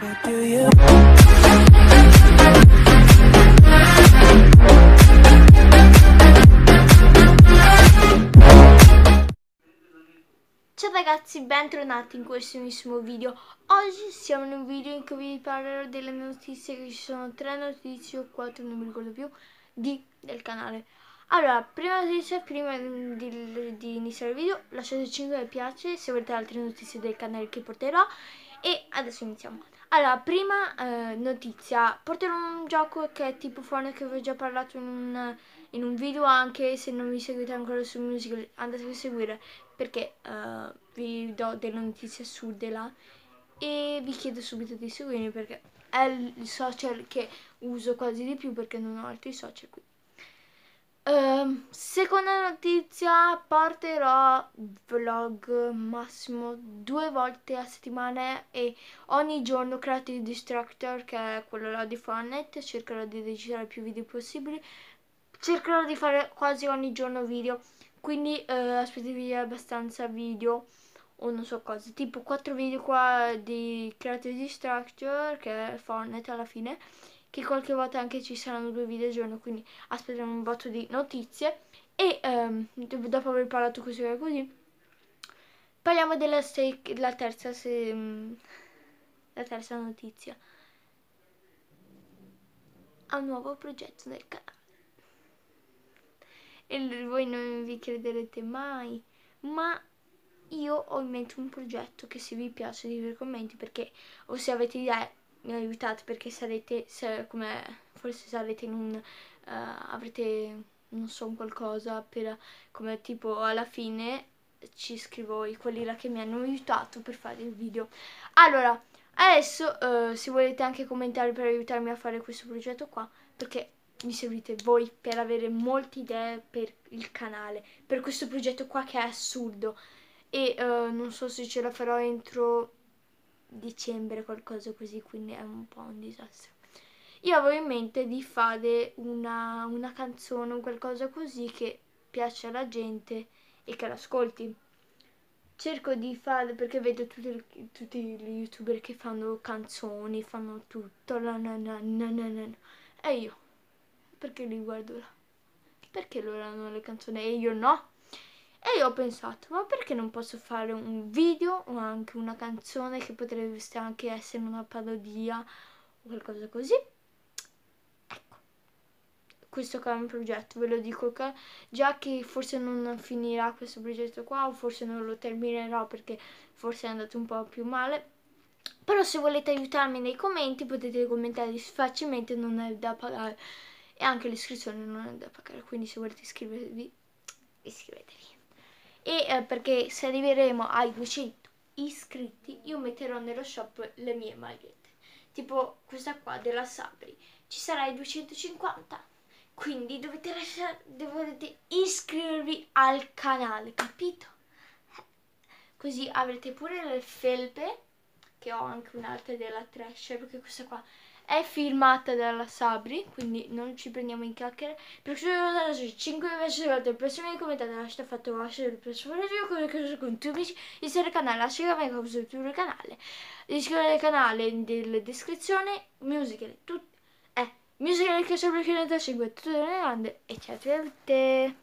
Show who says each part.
Speaker 1: Ciao ragazzi, bentornati in questo nuovissimo video. Oggi siamo in un video in cui vi parlerò delle notizie, che ci sono 3 notizie o 4, non mi ricordo più, del canale. Allora, prima notizia, prima di iniziare il video, lasciate 5 mi piace se volete altre notizie del canale che porterò. E adesso iniziamo. Allora, prima notizia, porterò un gioco che è tipo Fortnite, che vi ho già parlato in un video. Anche se non mi seguite ancora su Musical, andate a seguire, perché vi do delle notizie assurde là, e vi chiedo subito di seguirmi perché è il social che uso quasi di più, perché non ho altri social qui. Seconda notizia, porterò vlog massimo 2 volte a settimana e ogni giorno Creative Destructor, che è quello là di Fortnite. Cercherò di registrare più video possibili, cercherò di fare quasi ogni giorno video, quindi aspettatevi abbastanza video, o non so cosa, tipo 4 video qua di Creative Destructor, che è Fortnite alla fine, che qualche volta anche ci saranno 2 video al giorno, quindi aspettiamo un botto di notizie. E dopo aver parlato così, parliamo della la terza notizia. Ha un nuovo progetto del canale e voi non vi crederete mai, ma io ho in mente un progetto che, se vi piace, scrivete commenti, perché, o se avete idee, mi aiutate, perché come forse sarete in un avrete, non so, un qualcosa per, come tipo alla fine ci scrivo quelli là che mi hanno aiutato per fare il video. Allora, adesso se volete anche commentare per aiutarmi a fare questo progetto qua, perché mi servite voi per avere molte idee per il canale, per questo progetto qua che è assurdo. E non so se ce la farò entro dicembre, qualcosa così, quindi è un po' un disastro. Io avevo in mente di fare una canzone o qualcosa così che piace alla gente e che l'ascolti. Cerco di fare, perché vedo tutti gli youtuber che fanno canzoni, fanno tutto, e io, perché li guardo là? Perché loro hanno le canzoni e io no? E io ho pensato, ma perché non posso fare un video o anche una canzone che potrebbe anche essere una parodia o qualcosa così? Ecco, questo qua è un progetto, ve lo dico già che forse non finirà questo progetto qua, o forse non lo terminerò perché forse è andato un po' più male. Però se volete aiutarmi nei commenti potete commentare facilmente, non è da pagare, e anche l'iscrizione non è da pagare, quindi se volete iscrivervi, iscrivetevi. E perché se arriveremo ai 200 iscritti io metterò nello shop le mie magliette, tipo questa qua della Sabri. Ci sarà ai 250, quindi dovete iscrivervi al canale, capito? Così avrete pure le felpe, che ho anche un'altra della Thrasher, perché questa qua è firmata dalla Sabri, quindi non ci prendiamo in chiacchiere. Per questo video lasciate 5 mi piace, il prossimo video, commentate, lasciate fatto lasciare il prossimo video con tutti amici, iscrivetevi al canale, lasciate me cosa sul tuo canale, iscrivetevi al canale nella descrizione, Musical, Musical che sempre che ne segue tutte le grandi, e ciao a tutte.